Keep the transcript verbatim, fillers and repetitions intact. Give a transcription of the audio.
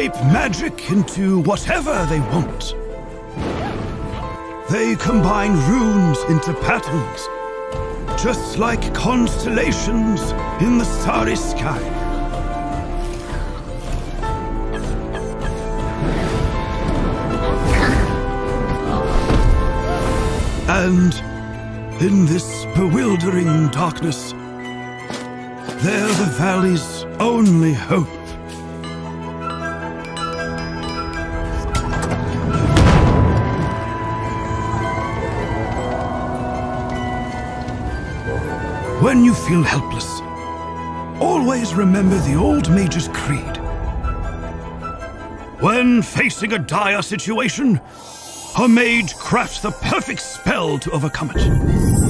shape magic into whatever they want. They combine runes into patterns, just like constellations in the starry sky. And in this bewildering darkness, they're the valley's only hope. When you feel helpless, always remember the old mage's creed. When facing a dire situation, a mage crafts the perfect spell to overcome it.